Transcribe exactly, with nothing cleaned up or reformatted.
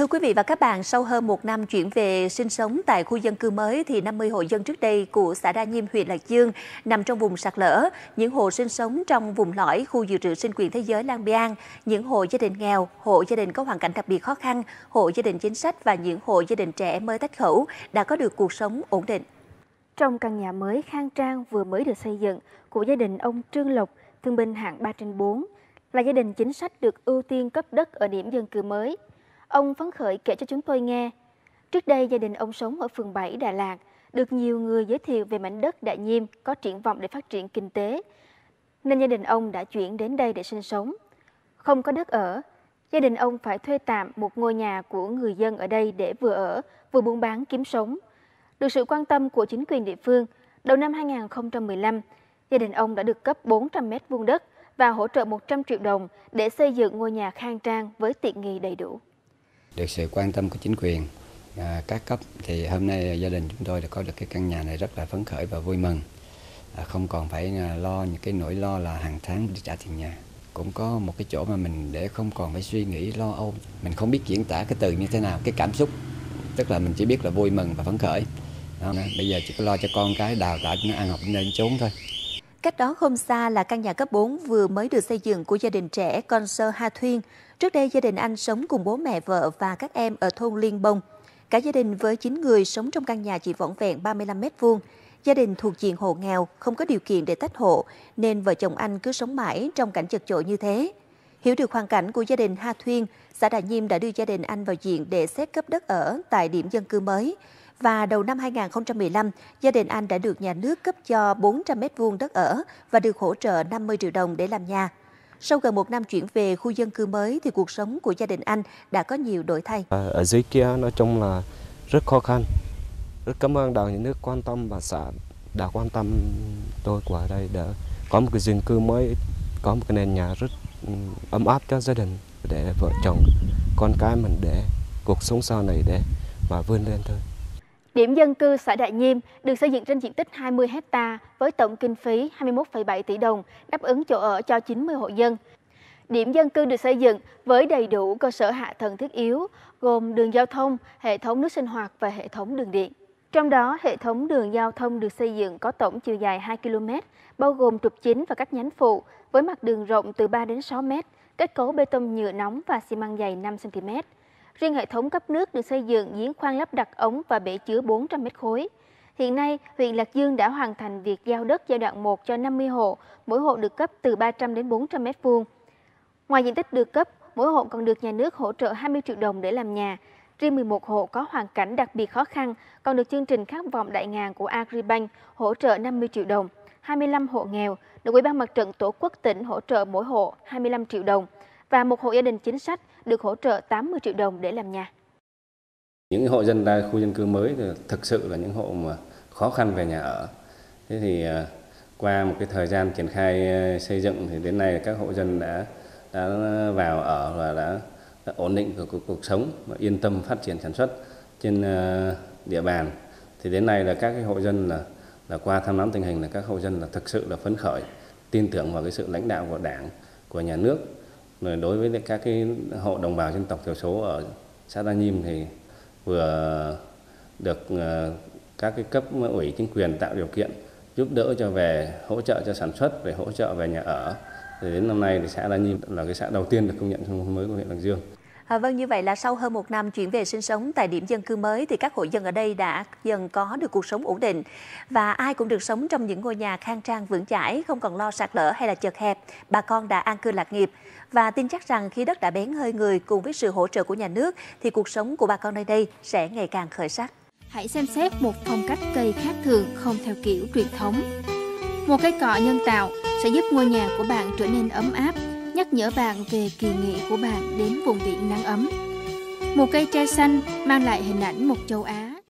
Thưa quý vị và các bạn, sau hơn một năm chuyển về sinh sống tại khu dân cư mới thì năm mươi hộ dân trước đây của xã Đa Nhiêm, huyện Lạc Dương nằm trong vùng sạt lở. Những hộ sinh sống trong vùng lõi khu dự trữ sinh quyền thế giới Lang Biang, những hộ gia đình nghèo, hộ gia đình có hoàn cảnh đặc biệt khó khăn, hộ gia đình chính sách và những hộ gia đình trẻ mới tách khẩu đã có được cuộc sống ổn định. Trong căn nhà mới khang trang vừa mới được xây dựng của gia đình ông Trương Lộc, thương binh hạng ba trên bốn, là gia đình chính sách được ưu tiên cấp đất ở điểm dân cư mới. Ông phấn khởi kể cho chúng tôi nghe, trước đây gia đình ông sống ở phường bảy Đà Lạt, được nhiều người giới thiệu về mảnh đất Đa Nhiêm có triển vọng để phát triển kinh tế, nên gia đình ông đã chuyển đến đây để sinh sống. Không có đất ở, gia đình ông phải thuê tạm một ngôi nhà của người dân ở đây để vừa ở, vừa buôn bán kiếm sống. Được sự quan tâm của chính quyền địa phương, đầu năm hai nghìn không trăm mười lăm, gia đình ông đã được cấp bốn trăm mét vuông đất và hỗ trợ một trăm triệu đồng để xây dựng ngôi nhà khang trang với tiện nghi đầy đủ. Được sự quan tâm của chính quyền à, các cấp thì hôm nay gia đình chúng tôi đã có được cái căn nhà này rất là phấn khởi và vui mừng, à, không còn phải lo những cái nỗi lo là hàng tháng đi trả tiền nhà, cũng có một cái chỗ mà mình để không còn phải suy nghĩ lo âu, mình không biết diễn tả cái từ như thế nào, cái cảm xúc, tức là mình chỉ biết là vui mừng và phấn khởi. Đó, bây giờ chỉ có lo cho con cái đào tạo cho nó ăn học nên trốn thôi. Cách đó không xa là căn nhà cấp bốn vừa mới được xây dựng của gia đình trẻ Con Sơ Ha Thuyên. Trước đây gia đình anh sống cùng bố mẹ vợ và các em ở thôn Liên Bông. Cả gia đình với chín người sống trong căn nhà chỉ vỏn vẹn ba mươi lăm mét vuông. Gia đình thuộc diện hộ nghèo, không có điều kiện để tách hộ, nên vợ chồng anh cứ sống mãi trong cảnh chật chội như thế. Hiểu được hoàn cảnh của gia đình Ha Thuyên, xã Đa Nhiêm đã đưa gia đình anh vào diện để xét cấp đất ở tại điểm dân cư mới. Và đầu năm hai nghìn không trăm mười lăm, gia đình anh đã được nhà nước cấp cho bốn trăm mét vuông đất ở và được hỗ trợ năm mươi triệu đồng để làm nhà. Sau gần một năm chuyển về khu dân cư mới thì cuộc sống của gia đình anh đã có nhiều đổi thay. Ở dưới kia nói chung là rất khó khăn. Rất cảm ơn Đảng, Nhà nước quan tâm và xã đã quan tâm tôi qua đây để có một cái dân cư mới, có một cái nền nhà rất ấm áp cho gia đình, để vợ chồng, con cái mình để cuộc sống sau này để mà vươn lên thôi. Điểm dân cư xã Đa Nhiêm được xây dựng trên diện tích hai mươi héc ta với tổng kinh phí hai mươi mốt phẩy bảy tỷ đồng, đáp ứng chỗ ở cho chín mươi hộ dân. Điểm dân cư được xây dựng với đầy đủ cơ sở hạ tầng thiết yếu, gồm đường giao thông, hệ thống nước sinh hoạt và hệ thống đường điện. Trong đó, hệ thống đường giao thông được xây dựng có tổng chiều dài hai ki lô mét, bao gồm trục chính và các nhánh phụ, với mặt đường rộng từ ba đến sáu mét, kết cấu bê tông nhựa nóng và xi măng dày năm xăng ti mét. Riêng hệ thống cấp nước được xây dựng giếng khoan lắp đặt ống và bể chứa bốn trăm mét khối. Hiện nay, huyện Lạc Dương đã hoàn thành việc giao đất giai đoạn một cho năm mươi hộ, mỗi hộ được cấp từ ba trăm đến bốn trăm mét vuông. Ngoài diện tích được cấp, mỗi hộ còn được nhà nước hỗ trợ hai mươi triệu đồng để làm nhà. Riêng mười một hộ có hoàn cảnh đặc biệt khó khăn còn được chương trình Khát vọng đại ngàn của Agribank hỗ trợ năm mươi triệu đồng. hai mươi lăm hộ nghèo được Ủy ban Mặt trận Tổ quốc tỉnh hỗ trợ mỗi hộ hai mươi lăm triệu đồng. Và một hộ gia đình chính sách được hỗ trợ tám mươi triệu đồng để làm nhà. Những hộ dân ra khu dân cư mới thì thực sự là những hộ mà khó khăn về nhà ở. Thế thì qua một cái thời gian triển khai xây dựng thì đến nay các hộ dân đã đã vào ở và đã, đã ổn định cuộc, cuộc, cuộc sống và yên tâm phát triển sản xuất trên địa bàn. Thì đến nay là các cái hộ dân là là qua thăm nắm tình hình là các hộ dân là thực sự là phấn khởi, tin tưởng vào cái sự lãnh đạo của Đảng, của nhà nước. Rồi đối với các cái hộ đồng bào dân tộc thiểu số ở xã Đa Nhiêm thì vừa được các cái cấp ủy chính quyền tạo điều kiện giúp đỡ cho về hỗ trợ cho sản xuất, về hỗ trợ về nhà ở. Thì đến năm nay thì xã Đa Nhiêm là cái xã đầu tiên được công nhận nông thôn mới của huyện Lạc Dương. À, vâng, như vậy là sau hơn một năm chuyển về sinh sống tại điểm dân cư mới thì các hộ dân ở đây đã dần có được cuộc sống ổn định và ai cũng được sống trong những ngôi nhà khang trang vững chãi, không còn lo sạt lở hay là chật hẹp. Bà con đã an cư lạc nghiệp và tin chắc rằng khi đất đã bén hơi người cùng với sự hỗ trợ của nhà nước thì cuộc sống của bà con nơi đây sẽ ngày càng khởi sắc. Hãy xem xét một phong cách cây khác thường, không theo kiểu truyền thống. Một cây cọ nhân tạo sẽ giúp ngôi nhà của bạn trở nên ấm áp, nhắc nhở bạn về kỳ nghỉ của bạn đến vùng biển nắng ấm. Một cây tre xanh mang lại hình ảnh một châu Á